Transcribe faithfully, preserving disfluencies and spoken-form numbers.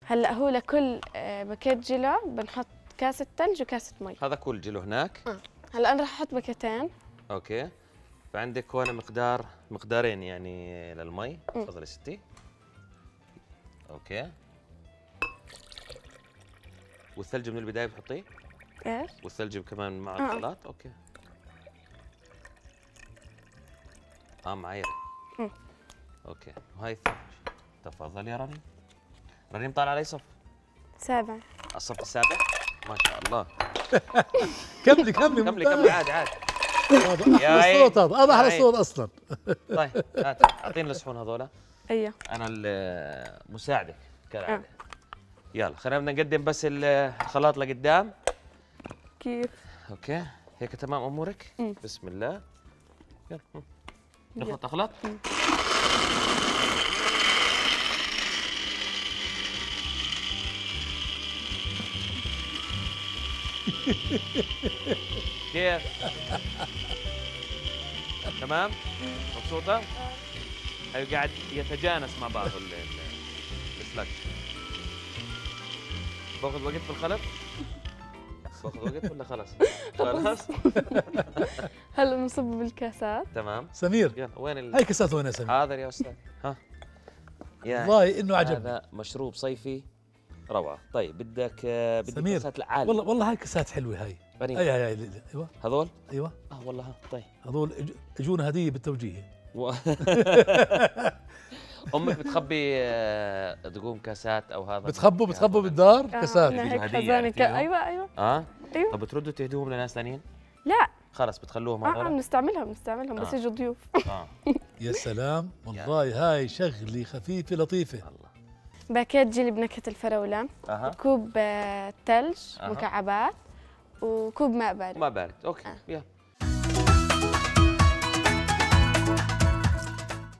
هلا هو لكل آه، باكيت جيلو بنحط كاسة ثلج وكاسة مي. هذا كل جيلو هناك. آه. هلا انا رح احط باكيتين. اوكي. فعندك هون مقدار مقدارين يعني للمي. تفضلي ستي. اوكي. والثلج من البدايه بتحطيه؟ ايش؟ والثلج كمان مع آه. الخلاط. اوكي. اه معايره. اوكي. وهي الثلج. تفضلي يا رنيم. رنيم طالع علي صف؟ سابع. الصف السابع؟ ما شاء الله. كملي كملي كملي كملي عادي عادي. هذا احلى صوت، هذا هذا احلى صوت اصلا. طيب هات اعطيني الصحون هذولا. ايوه انا مساعدك كالعاده. يلا خلينا بدنا نقدم بس الخلاط لقدام. كيف؟ اوكي هيك تمام امورك؟ مم. بسم الله. يلا نخلط اخلط. كيف؟ تمام؟ مبسوطة؟ هي قاعد يتجانس مع بعض السلاج. باخذ وقت في الخلط؟ باخذ وقت ولا خلص؟ خلاص؟ هلا بنصب بالكاسات. تمام. سمير يلا وين ال... هاي كاسات وين يا سمير؟ حاضر يا استاذ. ها والله انه عجبني. هذا مشروب صيفي روعة. طيب بدك بدك سمير كاسات العالي. والله والله هاي كاسات حلوة هاي. هاي هاي هاي ايوه هذول؟ ايوه اه والله ها طيب هذول اجونا هدية بالتوجيه. و... امك بتخبي دقوم كاسات او هذا؟ بتخبوا بتخبوا بالدار كاسات. آه هيك خزانة ك... ايوه ايوه اه ايوه. طب بتردوا تهدوهم لناس ثانيين؟ لا خلص بتخلوهم اه هذول؟ اه بنستعملهم بنستعملهم بس آه. يجوا ضيوف. اه يا سلام والله هاي شغلة خفيفة لطيفة. الله. باكيت جيلي بنكهة الفراولة. اها. كوب آه، ثلج أه. مكعبات وكوب ماء بارد. ماء بارد. اوكي آه. يلا